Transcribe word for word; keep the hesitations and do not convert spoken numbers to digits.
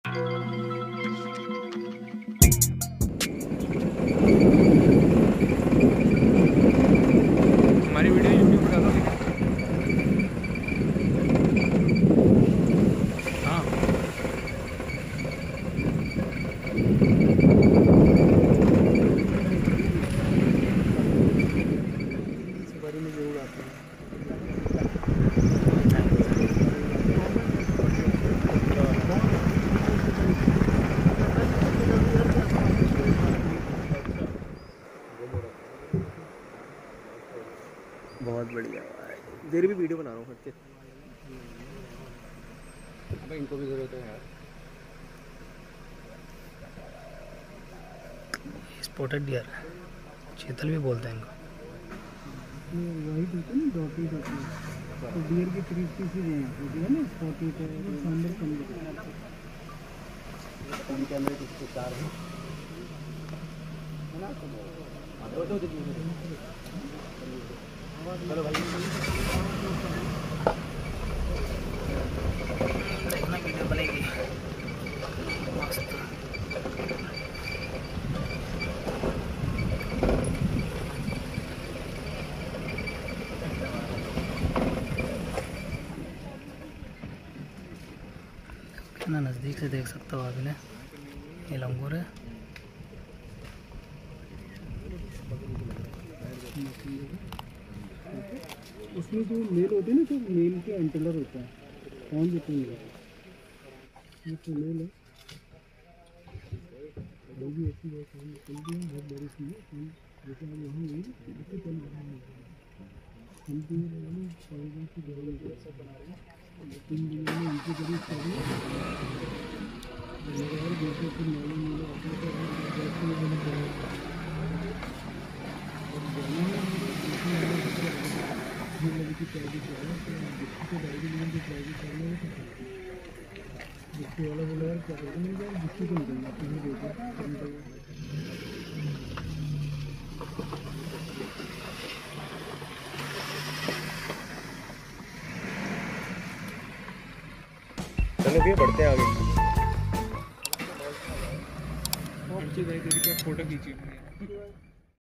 हमारी video YouTube पर डालो। हाँ बारी में जरूर आते हैं। बहुत बढ़िया भाई, तेरी भी वीडियो बना रहा हूँ हट के। अब इनको भी जरूरत है यार। स्पॉटेड डियर चीतल भी बोलते हैं इनको। वही होता है ना डॉटी डॉटी, तो डियर की थ्री पीस ही होती है ना, स्पॉटेड है सांबर कम कम कैमरे की चार है ना। तो तो चलो भाई देखना वीडियो बनेगी मस्त। कितना नज़दीक से देख सकते हो आप इन्हें। ये लंगूर है। उसमें जो मेल होते हैं ना, तो मेल के एंटेलर होता है, कौन देते हैं ये तो मेल है। वो भी ऐसी बात है, चल भी हम बहुत बड़ी सी है, जैसे हम यहाँ हुई इसे चल रहा है। हम भी पाँच से दो मीटर ऐसा बना रहे हैं, तीन दिन में उनकी करीब करी और दूसरे फिर नॉर्मल मेले आते हैं की प्राइवेट है, जिसकी डायरी लेने की प्राइवेट करना है। जिसके वाला बोला यार क्या करते नहीं यार, जिसकी को निकलना तुम्हें देते चलो भैया बढ़ते हैं आगे। अच्छी गई तेरी क्या फोटो खींची।